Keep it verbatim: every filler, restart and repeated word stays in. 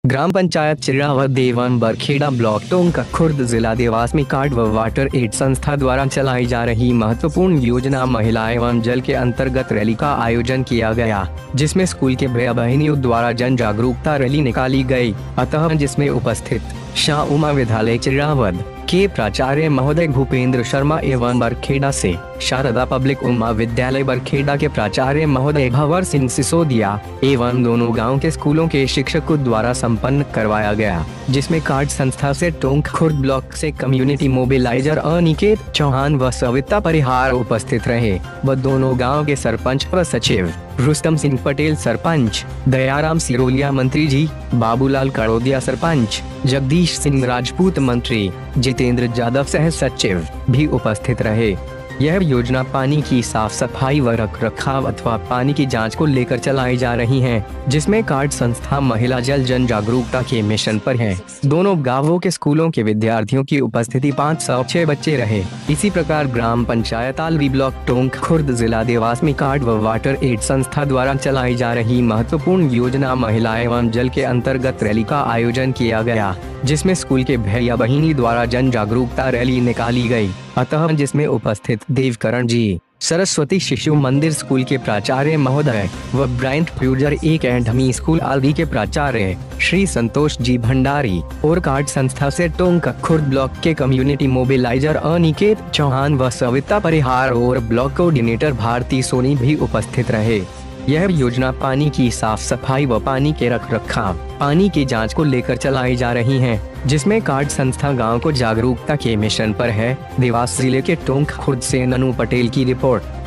ग्राम panchayat Chiravat Devan Barkheda block Tonk Khurd जिला देवास में card व वाटर एड संस्था द्वारा चलाई जा रही महत्वपूर्ण योजना महिला एवं जल के अंतर्गत रैली का आयोजन किया गया, जिसमें स्कूल के भैया बहनियों द्वारा जन जागरूकता रैली निकाली गई। अतः जिसमें उपस्थित शाह उमा विद्यालय चिरावत के प्राचार्य महोदय भूपेंद्र शर्मा एवं बरखेड़ा से शारदा पब्लिक उमा विद्यालय बरखेड़ा के प्राचार्य महोदय भंवर सिंह सिसोदिया एवं दोनों गांव के स्कूलों के शिक्षकों द्वारा संपन्न करवाया गया, जिसमें कार्ड संस्था से टोंक खुर्द ब्लॉक से कम्युनिटी मोबिलाइजर अनिकेत चौहान व सविता परिहार उपस्थित रहे व दोनों गाँव के सरपंच व सचिव रुस्तम सिंह पटेल सरपंच, दयाराम सिरोलिया मंत्री जी, बाबूलाल कड़ोदिया सरपंच, जगदीश सिंह राजपूत मंत्री, जितेंद्र यादव सह सचिव भी उपस्थित रहे। यह योजना पानी की साफ सफाई व रख रखाव अथवा पानी की जांच को लेकर चलाई जा रही है, जिसमें कार्ड संस्था महिला जल जन जागरूकता के मिशन पर है। दोनों गांवों के स्कूलों के विद्यार्थियों की उपस्थिति पाँच सौ छह बच्चे रहे। इसी प्रकार ग्राम पंचायत आलवी ब्लॉक टोंक खुर्द जिला देवास में कार्ड व वाटर एड संस्था द्वारा चलाई जा रही महत्वपूर्ण योजना महिला एवं जल के अंतर्गत रैली का आयोजन किया गया, जिसमें स्कूल के भैया बहिनी द्वारा जन जागरूकता रैली निकाली गई। अतः जिसमें उपस्थित देवकरण जी, सरस्वती शिशु मंदिर स्कूल के प्राचार्य महोदय व ब्राइंट फ्यूजर एक एंड स्कूल आलवी के प्राचार्य श्री संतोष जी भंडारी और कार्ड संस्था से टोंक खुर्द ब्लॉक के कम्युनिटी मोबिलाइजर अनिकेत चौहान व सविता परिहार और ब्लॉक कोऑर्डिनेटर भारती सोनी भी उपस्थित रहे। यह योजना पानी की साफ सफाई व पानी के रख रखाव, पानी की जांच को लेकर चलाई जा रही है, जिसमें कार्ड संस्था गांव को जागरूकता के मिशन पर है। देवास जिले के टोंक खुर्द से ननू पटेल की रिपोर्ट।